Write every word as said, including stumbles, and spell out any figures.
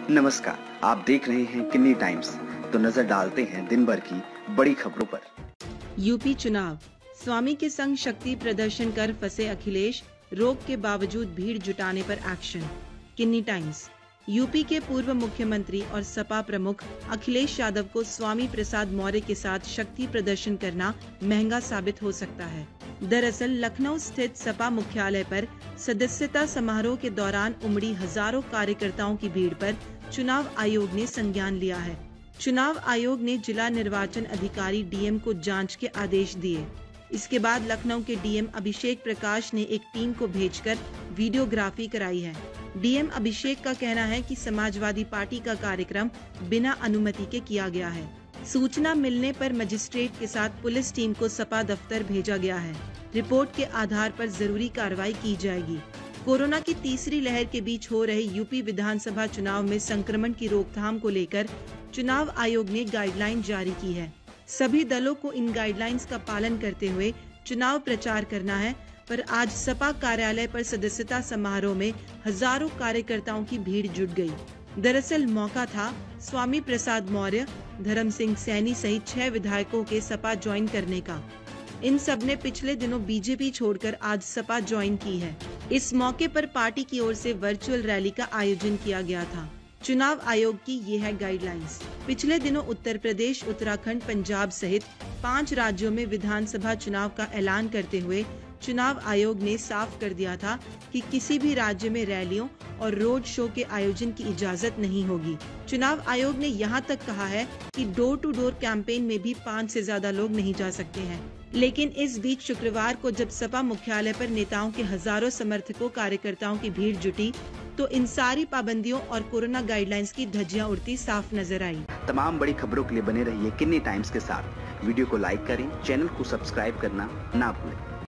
नमस्कार, आप देख रहे हैं किन्नी टाइम्स। तो नजर डालते हैं दिन भर की बड़ी खबरों पर। यूपी चुनाव, स्वामी के संग शक्ति प्रदर्शन कर फंसे अखिलेश, रोक के बावजूद भीड़ जुटाने पर एक्शन। किन्नी टाइम्स। यूपी के पूर्व मुख्यमंत्री और सपा प्रमुख अखिलेश यादव को स्वामी प्रसाद मौर्य के साथ शक्ति प्रदर्शन करना महंगा साबित हो सकता है। दरअसल लखनऊ स्थित सपा मुख्यालय पर सदस्यता समारोह के दौरान उमड़ी हजारों कार्यकर्ताओं की भीड़ पर चुनाव आयोग ने संज्ञान लिया है। चुनाव आयोग ने जिला निर्वाचन अधिकारी डीएम को जांच के आदेश दिए। इसके बाद लखनऊ के डीएम अभिषेक प्रकाश ने एक टीम को भेजकर वीडियोग्राफी कराई है। डीएम अभिषेक का कहना है कि समाजवादी पार्टी का कार्यक्रम बिना अनुमति के किया गया है। सूचना मिलने पर मजिस्ट्रेट के साथ पुलिस टीम को सपा दफ्तर भेजा गया है। रिपोर्ट के आधार पर जरूरी कार्रवाई की जाएगी। कोरोना की तीसरी लहर के बीच हो रहे यूपी विधानसभा चुनाव में संक्रमण की रोकथाम को लेकर चुनाव आयोग ने गाइडलाइन जारी की है। सभी दलों को इन गाइडलाइंस का पालन करते हुए चुनाव प्रचार करना है। पर आज सपा कार्यालय पर सदस्यता समारोह में हजारों कार्यकर्ताओं की भीड़ जुट गई। दरअसल मौका था स्वामी प्रसाद मौर्य, धर्म सिंह सैनी सहित छह विधायकों के सपा ज्वाइन करने का। इन सब ने पिछले दिनों बीजेपी छोड़कर आज सपा ज्वाइन की है। इस मौके पर पार्टी की ओर से वर्चुअल रैली का आयोजन किया गया था। चुनाव आयोग की ये है गाइडलाइंस। पिछले दिनों उत्तर प्रदेश, उत्तराखंड, पंजाब सहित पाँच राज्यों में विधानसभा चुनाव का ऐलान करते हुए चुनाव आयोग ने साफ कर दिया था कि किसी भी राज्य में रैलियों और रोड शो के आयोजन की इजाजत नहीं होगी। चुनाव आयोग ने यहां तक कहा है कि डोर टू डोर कैंपेन में भी पाँच से ज्यादा लोग नहीं जा सकते हैं। लेकिन इस बीच शुक्रवार को जब सपा मुख्यालय पर नेताओं के हजारों समर्थकों कार्यकर्ताओं की भीड़ जुटी तो इन सारी पाबंदियों और कोरोना गाइडलाइंस की धज्जियां उड़ती साफ नजर आई। तमाम बड़ी खबरों के लिए बने रहिए किन्नी टाइम्स के साथ। वीडियो को लाइक करें, चैनल को सब्सक्राइब करना ना भूलें।